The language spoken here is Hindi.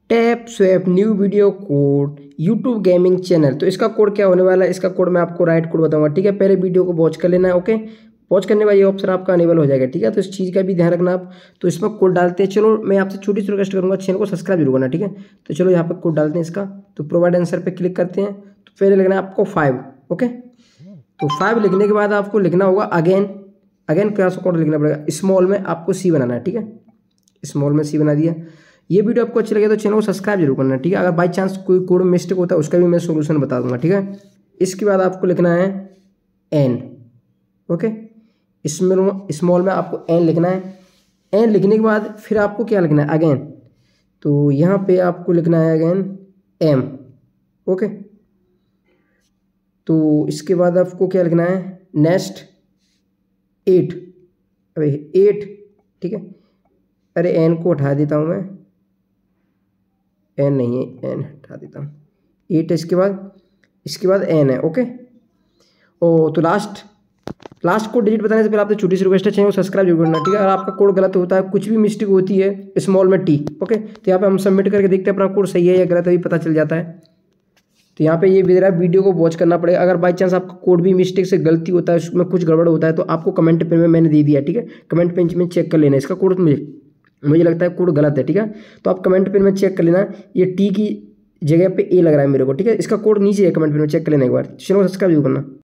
Tap swap new video code YouTube gaming channel. तो इसका कोड क्या होने वाला है, इसका कोड मैं आपको राइट कोड बताऊंगा, ठीक है। पहले वीडियो को वॉच कर लेना है, ओके। वॉच करने के बाद ये ऑप्शन आपका अनेबल हो जाएगा, ठीक है। तो इस चीज़ का भी ध्यान रखना आप। तो इसमें कोड डालते हैं। चलो मैं आपसे छोटी सी रिक्वेस्ट करूंगा, चैनल को सब्सक्राइब जरूर करना, ठीक है। तो चलो यहाँ पर कोड डालते हैं इसका। तो प्रोवाइड आंसर पे क्लिक करते हैं। तो पहले लिखना है आपको 5, ओके। तो 5 लिखने के बाद आपको लिखना होगा अगेन। अगेन क्या कोड लिखना पड़ेगा, स्मॉल में आपको सी बनाना है, ठीक है। स्मॉल में सी बना दिया। ये वीडियो आपको अच्छी लगे तो चैनल को सब्सक्राइब जरूर करना, ठीक है। अगर बाई चांस कोई कोड मिस्टेक होता है उसका भी मैं सोल्यूशन बता दूंगा, ठीक है। इसके बाद आपको लिखना है एन, ओके। स्मॉल में आपको एन लिखना है। एन लिखने के बाद फिर आपको क्या लिखना है, अगेन। तो यहाँ पे आपको लिखना है अगेन एम, ओके। तो इसके बाद आपको क्या लिखना है, नेक्स्ट 8, अरे 8, ठीक है। अरे एन को उठा देता हूँ मैं, एन नहीं है, एन हटा देता हूँ। 8 है इसके बाद एन है, ओके। ओ तो लास्ट कोड डिजिट बताने से पहले आपसे छोटी सी रिक्वेस्ट है, चैनल को सब्सक्राइब जरूर करना, ठीक है। अगर आपका कोड गलत होता है, कुछ भी मिस्टेक होती है, स्मॉल में टी, ओके। तो यहाँ पे हम सबमिट करके देखते हैं अपना कोड सही है या गलत है, अभी पता चल जाता है। तो यहाँ पे ये मेरा वीडियो को वॉच करना पड़ेगा। अगर बाई चांस आपका कोड भी मिस्टेक से गलती होता है, उसमें कुछ गड़बड़ होता है, तो आपको कमेंट पेज में मैंने दे दिया, ठीक है। कमेंट पेज में चेक कर लेना इसका कोड, मुझे लगता है कोड गलत है, ठीक है। तो आप कमेंट पेज में चेक कर लेना, ये टी की जगह पे ए लग रहा है मेरे को, ठीक है। इसका कोड नीचे है, कमेंट पेज में चेक कर लेना एक बार। चैनल को सब्सक्राइब जरूर करना।